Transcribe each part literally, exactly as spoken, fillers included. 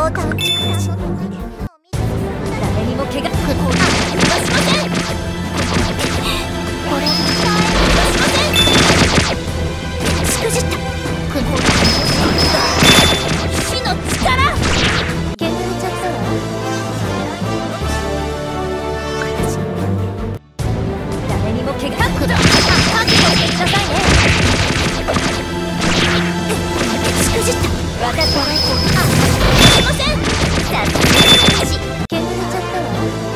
うか。誰にも怪我くこうはしません。これに耐えはしません。しくじったくこう死の力削れちゃったわ。誰にも怪我くだ覚悟してくださいね。しくじった私はしません。さすがにし削れちゃったわ。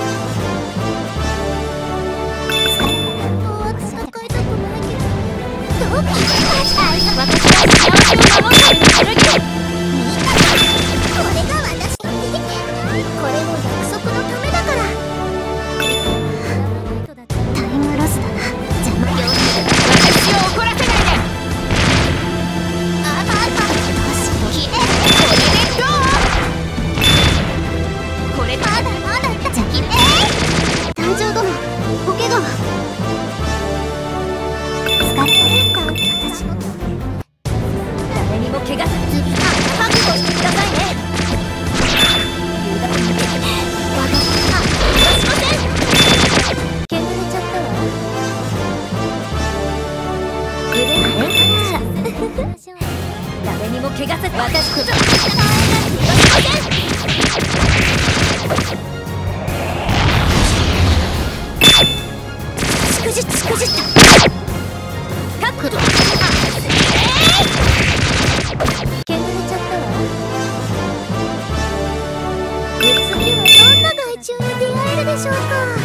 私は使いたくないけどどうか私は幸せを守っている剣。これが私の利益。これも約束のためだから。タイムロスだな。邪魔よ。私を怒らせないで。ああああきれい。これでどう？これまだまだじゃきれい。団長殿お怪我は疲れた。私の誰にも怪我さず覚悟してくださいね。油断にわがままはしません。削れちゃったわ。腕晴れから誰にも怪我さず私くぞはしません。しくじしくじった角度削れちゃったわ。次はどんな害虫に出会えるでしょうか。